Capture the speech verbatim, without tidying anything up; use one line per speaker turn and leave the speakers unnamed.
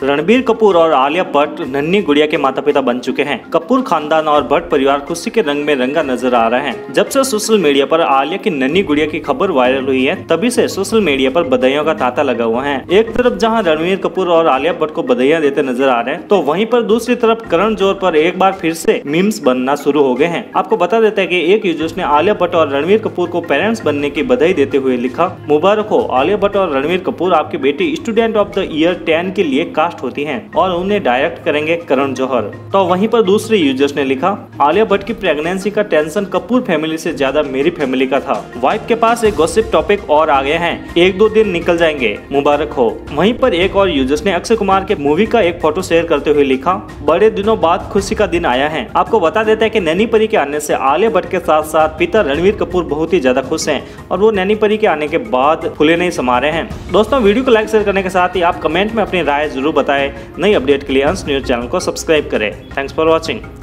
रणबीर कपूर और आलिया भट्ट नन्ही गुड़िया के माता पिता बन चुके हैं। कपूर खानदान और भट्ट परिवार खुशी के रंग में रंगा नजर आ रहे हैं। जब से सोशल मीडिया पर आलिया की नन्ही गुड़िया की खबर वायरल हुई है, तभी से सोशल मीडिया पर बधाइयों का तांता लगा हुआ है। एक तरफ जहां रणबीर कपूर और आलिया भट्ट को बधाइयां देते नजर आ रहे हैं, तो वहीं पर दूसरी तरफ करण जौहर पर एक बार फिर से मीम्स बनना शुरू हो गए हैं। आपको बता देते हैं कि एक यूजर्स ने आलिया भट्ट और रणबीर कपूर को पेरेंट्स बनने की बधाई देते हुए लिखा, मुबारक हो आलिया भट्ट और रणबीर कपूर, आपकी बेटी student of the year ten के लिए कास्ट होती हैं और उन्हें डायरेक्ट करेंगे करण जौहर। तो वहीं पर दूसरे यूजर्स ने लिखा, आलिया भट्ट की प्रेगनेंसी का टेंशन कपूर फैमिली से ज्यादा मेरी फैमिली का था। वाइफ के पास एक गॉसिप टॉपिक और आ गए हैं, एक दो दिन निकल जाएंगे, मुबारक हो। वहीं पर एक और यूजर्स ने अक्षय कुमार के मूवी का एक फोटो शेयर करते हुए लिखा, बड़े दिनों बाद खुशी का दिन आया है। आपको बता देते हैं कि नैनी परी के आने से आलिया भट्ट के साथ साथ पिता रणबीर कपूर बहुत ही ज्यादा खुश हैं और वो नैनी परी के आने के बाद फूले नहीं समा रहे हैं। दोस्तों, वीडियो को लाइक शेयर करने के साथ ही आप कमेंट में अपनी राय जरूर बताएं। नई अपडेट के लिए अंश न्यूज चैनल को सब्सक्राइब करें। Thanks for watching.